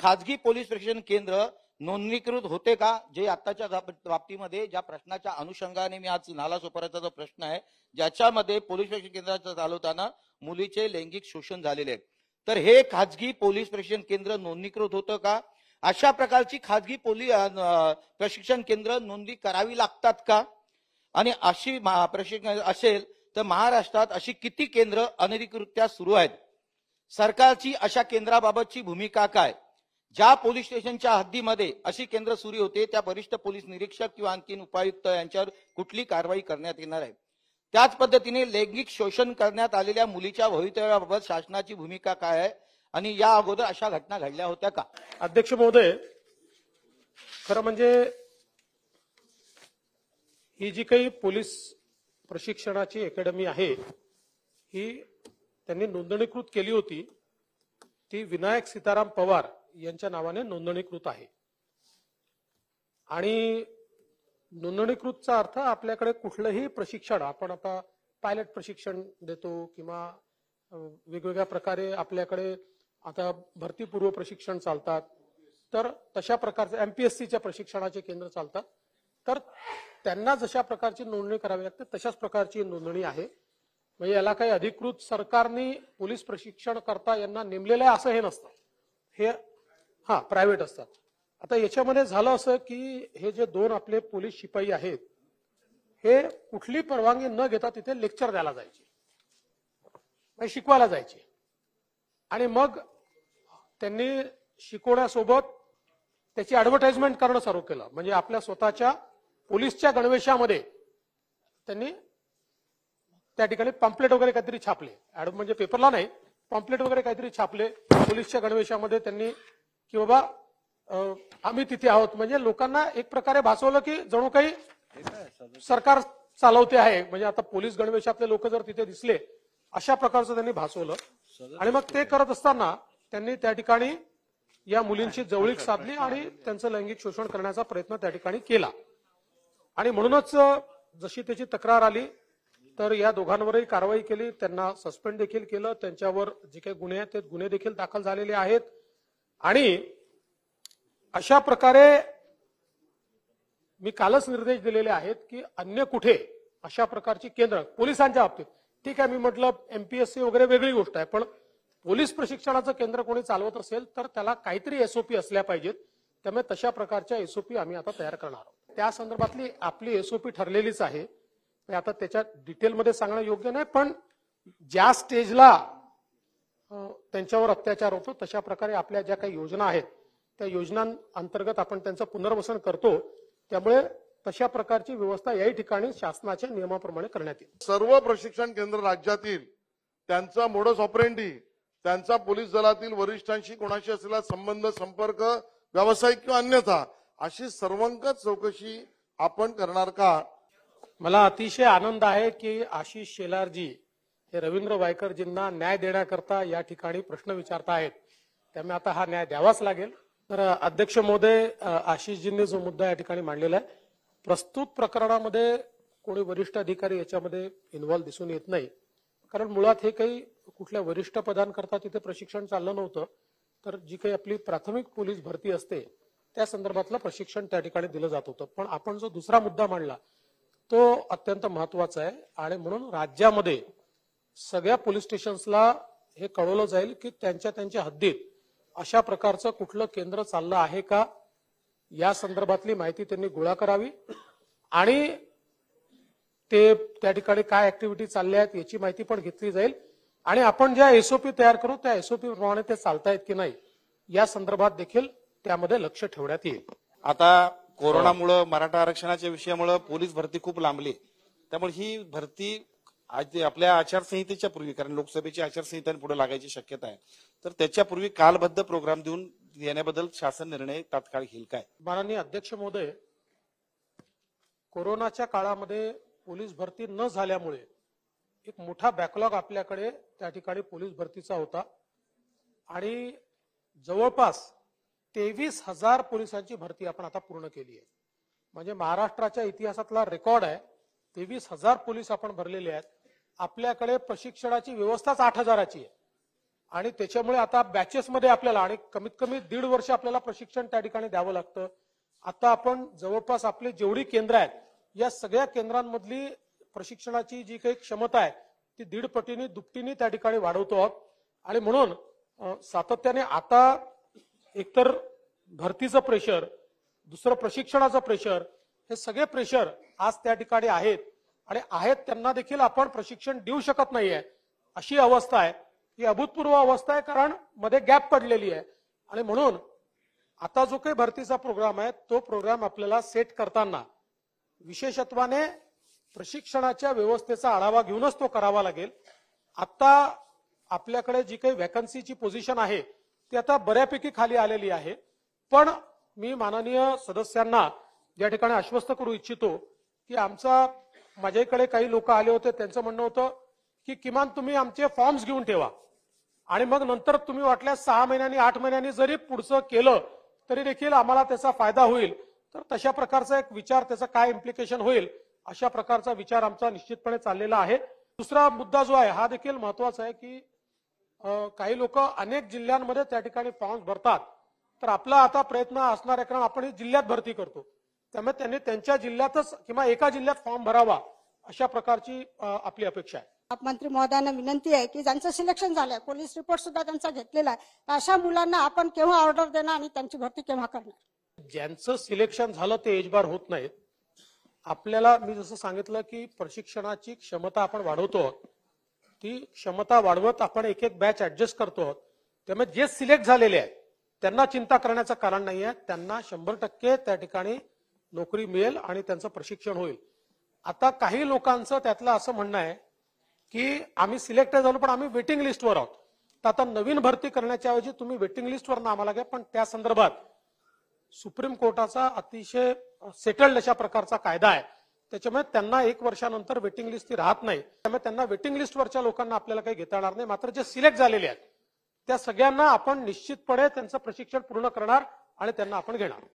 खाजगी पोलीस प्रशिक्षण केंद्र नोंदणीकृत होते का? जे आताच्या बाबतीमध्ये ज्या प्रश्नाच्या अनुषंगाने मी आज नालासोपाराचा जो प्रश्न आहे, ज्याच्यामध्ये पोलीस प्रशिक्षण केंद्राचं चालवताना मुलीचे लैंगिक शोषण झालेले आहे, तर हे खाजगी पोलीस प्रशिक्षण केंद्र नोंदणीकृत होतं का? अशा प्रकारची खाजगी पोलीस प्रशिक्षण केंद्र नोंदणी करावी लागतात का? आणि अशी प्रशिक्षण असेल तर महाराष्ट्रात अशी किती केंद्र अनधिकृतरित्या सुरू आहेत? सरकारची अशा केंद्राबाबतची भूमिका काय? ज्या पोलीस स्टेशनच्या हद्दीमध्ये अशी केंद्र सुरू होते त्या वरिष्ठ पोलीस निरीक्षक किंवा आणखीन उपायुक्त यांच्यावर कुठली कारवाई करण्यात येणार आहे? त्याच पद्धतीने लैंगिक शोषण करण्यात आलेल्या मुलीच्या भवितव्याबाबत शासनाची भूमिका काय आहे आणि या अगोदर अशा घटना घडल्या होत्या का? अध्यक्ष महोदय, खरं म्हणजे ही जी काही पोलीस प्रशिक्षणाची अकॅडमी आहे ही त्यांनी नोंदणीकृत केली होती, ती विनायक सीताराम पवार यांच्या नावाने नोंदणीकृत आहे। आणि नोंदणीकृतचा अर्थ आपल्याकडे कुठलंही प्रशिक्षण, आपण आता पायलट प्रशिक्षण देतो किंवा वेगवेगळ्या प्रकारे आपल्याकडे आता भरतीपूर्व प्रशिक्षण चालतात, तर तशा प्रकारचे एमपीएससीच्या प्रशिक्षणाचे केंद्र चालतात, तर त्यांना जशा प्रकारची नोंदणी करावी लागते तशाच प्रकारची नोंदणी आहे। म्हणजे याला काही अधिकृत सरकारने पोलीस प्रशिक्षण करता यांना नेमलेलं आहे असं हे नसतं, हे प्रायव्हेट असतात। आता याच्यामध्ये झालं असं की हे जे दोन आपले पोलीस शिपाई आहेत हे कुठली परवानगी न घेता तिथे लेक्चर द्यायला जायचे, म्हणजे शिकवायला जायचे, आणि मग त्यांनी शिकवण्यासोबत त्याची ऍडव्हर्टाइजमेंट करणं सुरू केलं। म्हणजे आपल्या स्वतःच्या पोलीसच्या गणवेशामध्ये त्यांनी त्या ठिकाणी पॅम्पलेट वगैरे काहीतरी छापले, म्हणजे पेपरला नाही, पॅम्पलेट वगैरे काहीतरी छापले पोलीसच्या गणवेशामध्ये त्यांनी, की बाबा आम्ही तिथे आहोत, म्हणजे लोकांना एक प्रकारे भासवलं की जणू काही सरकार चालवते आहे, म्हणजे आता पोलीस गणवेशातले लोक जर तिथे दिसले अशा प्रकारचं त्यांनी भासवलं। आणि मग ते करत असताना त्यांनी त्या ठिकाणी या मुलींची जवळीक साधली आणि त्यांचं लैंगिक शोषण करण्याचा प्रयत्न त्या ठिकाणी केला। आणि म्हणूनच जशी त्याची तक्रार आली तर या दोघांवरही कारवाई केली, त्यांना सस्पेंड देखील केलं, त्यांच्यावर जे काही गुन्हे आहेत ते गुन्हे देखील दाखल झालेले आहेत। आणि अशा प्रकारे मी कालच निर्देश दिलेले आहेत की अन्य कुठे अशा प्रकारची केंद्र पोलिसांच्या बाबतीत, ठीक आहे, मी म्हटलं एमपीएससी वगैरे वेगळी गोष्ट आहे, पण पोलीस प्रशिक्षणाचं केंद्र कोणी चालवत असेल तर त्याला काहीतरी एसओपी असल्या पाहिजेत, त्यामुळे तशा प्रकारच्या एसओपी आम्ही आता तयार करणार आहोत। त्या संदर्भातली आपली एसओपी ठरलेलीच आहे, आता त्याच्या डिटेलमध्ये सांगणं योग्य नाही, पण ज्या स्टेजला त्यांच्यावर अत्याचार होतो तशा प्रकारे आपल्या ज्या काही योजना आहेत त्या योजनांअंतर्गत आपण त्यांचं पुनर्वसन करतो, त्यामुळे तशा प्रकारची व्यवस्था याही ठिकाणी शासनाच्या नियमाप्रमाणे करण्यात येईल। सर्व प्रशिक्षण केंद्र राज्यातील त्यांचा मोडस ऑपरेंडी, त्यांचा पोलीस दलातील वरिष्ठांशी कोणाशी असलेला संबंध, संपर्क, व्यावसायिक किंवा अन्यथा अशी सर्वंकष चौकशी आपण करणार का? मला अतिशय आनंद आहे की आशिष शेलारजी हे रवींद्र वायकरजींना न्याय देण्याकरता या ठिकाणी प्रश्न विचारतायत, त्यामुळे आता हा न्याय द्यावाच लागेल। तर अध्यक्ष महोदय, आशिषजींनी जो मुद्दा या ठिकाणी मांडलेला आहे, प्रस्तुत प्रकरणामध्ये कोणी वरिष्ठ अधिकारी याच्यामध्ये इन्व्हॉल्व दिसून येत नाही, कारण मुळात हे काही कुठल्या वरिष्ठ पदांकरता तिथे प्रशिक्षण चाललं नव्हतं, तर जी काही आपली प्राथमिक पोलीस भरती असते त्या संदर्भातलं प्रशिक्षण त्या ठिकाणी दिलं जात होतं। पण आपण जो दुसरा मुद्दा मांडला तो अत्यंत महत्वाचा आहे, आणि म्हणून राज्यामध्ये सगळ्या पोलीस स्टेशन्सला हे कळवलं जाईल की त्यांच्या हद्दीत अशा प्रकारचं कुठलं केंद्र चाललं आहे का, या संदर्भातली माहिती त्यांनी गोळा करावी, आणि ते त्या ठिकाणी काय ऍक्टिव्हिटी चालल्या आहेत याची माहिती पण घेतली जाईल, आणि आपण ज्या एसओपी तयार करू त्या एसओपी प्रमाणे ते चालतायत की नाही या संदर्भात देखील त्यामध्ये लक्ष ठेवण्यात येईल। आता कोरोनामुळे मराठा आरक्षणाच्या विषयामुळे पोलीस भरती खूप लांबली, त्यामुळे ही भरती आपल्या आचारसंहितेच्या पूर्वी, कारण लोकसभेची आचारसंहिता पुढे लागायची शक्यता आहे, तर त्याच्यापूर्वी कालबद्ध प्रोग्राम देऊन येण्याबद्दल शासन निर्णय तात्काळ घेईल काय? माननीय अध्यक्ष महोदय, कोरोनाच्या काळामध्ये पोलीस भरती न झाल्यामुळे एक मोठा बॅकलॉग आपल्याकडे त्या ठिकाणी पोलीस भरतीचा होता, आणि जवळपास 23,000 पोलिसांची भरती आपण आता पूर्ण केली आहे। म्हणजे महाराष्ट्राच्या इतिहासातला रेकॉर्ड आहे, 23,000 पोलीस आपण भरलेले आहेत। आपल्याकडे प्रशिक्षणाची व्यवस्थाच 8,000ची आहे, आणि त्याच्यामुळे आता बॅचेसमध्ये आपल्याला आणि कमीत कमी 1.5 वर्ष आपल्याला प्रशिक्षण त्या ठिकाणी द्यावं लागतं. आता आपण जवळपास आपली जेवढी केंद्र आहेत या सगळ्या केंद्रांमधली प्रशिक्षणाची जी काही क्षमता आहे ती 1.5 पटीने दुपटीने त्या ठिकाणी वाढवतो आहोत. आणि म्हणून सातत्याने आता एकतर भरतीचं प्रेशर, दुसरं प्रशिक्षणाचं प्रेशर, हे सगळे प्रेशर आज त्या ठिकाणी आहेत आणि त्यांना देखील आपण प्रशिक्षण देऊ शकत नाहीये अशी अवस्था आहे. ही अभूतपूर्व अवस्था आहे कारण मध्ये गॅप पडलेली आहे. आणि म्हणून आता जो काही भरतीचा प्रोग्राम आहे तो प्रोग्राम आपल्याला सेट करताना विशेषत्वाने प्रशिक्षणाच्या व्यवस्थेचा आढावा घेऊनच तो करावा लागेल. आता आपल्याकडे जी काही वॅकन्सीची पोझिशन आहे ती आता बऱ्यापैकी खाली आलेली आहे. पण मी माननीय सदस्यांना या ठिकाणी आश्वस्त करू इच्छितो की माझ्याकडे काही लोक आले होते, त्यांचं म्हणणं होतं की किमान तुम्ही आमचे फॉर्म्स घेऊन ठेवा आणि मग नंतर तुम्ही वाटल्यास 6 महिन्यांनी 8 महिन्यांनी जरी पुढचं केलं तरी देखील आम्हाला त्याचा फायदा होईल. तर तशा प्रकारचा एक विचार, त्याचा काय इम्प्लिकेशन होईल अशा प्रकारचा विचार आमचा निश्चितपणे चाललेला आहे. दुसरा मुद्दा जो आहे हा देखील महत्वाचा आहे की काही लोक अनेक जिल्ह्यांमध्ये त्या ठिकाणी फॉर्म्स भरतात. तर आपला आता प्रयत्न असणार आहे कारण आपण जिल्ह्यात भरती करतो, त्यामुळे त्यांनी त्यांच्या जिल्ह्यातच किंवा एका जिल्ह्यात फॉर्म भरावा अशा प्रकारची आपली अपेक्षा आहे. मंत्री महोदयांना विनंती आहे की ज्यांचं सिलेक्शन झालंय, पोलीस रिपोर्ट सुद्धा त्यांचा घेतलेला आहे, तर अशा मुलांना आपण केव्हा ऑर्डर देणार आणि त्यांची भरती केव्हा करणार? ज्यांचं सिलेक्शन झालं ते एजबार होत नाहीत. आपल्याला मी जसं सांगितलं की प्रशिक्षणाची क्षमता आपण वाढवतो, ती क्षमता वाढवत आपण एक एक बॅच ऍडजस्ट करतो. त्यामुळे जे सिलेक्ट झालेले आहेत त्यांना चिंता करण्याचं कारण नाही आहे. त्यांना 100% त्या ठिकाणी नोकरी मिळेल आणि त्यांचं प्रशिक्षण होईल. आता काही लोकांचं त्यातलं असं म्हणणं आहे की आम्ही सिलेक्ट झालो पण आम्ही वेटिंग लिस्टवर आहोत. तर आता नवीन भरती करण्याच्या ऐवजी तुम्ही वेटिंग लिस्टवर आम्हाला घ्या, पण त्या संदर्भात सुप्रीम कोर्टाचा अतिशय सेटल्ड अशा प्रकारचा कायदा आहे. त्याच्यामुळे त्यांना 1 वर्षानंतर वेटिंग लिस्ट ती राहत नाही. त्यामुळे त्यांना वेटिंग लिस्टवरच्या लोकांना आपल्याला काही घेता येणार नाही. मात्र जे सिलेक्ट झालेले आहेत त्या सगळ्यांना आपण निश्चितपणे त्यांचं प्रशिक्षण पूर्ण करणार आणि त्यांना आपण घेणार.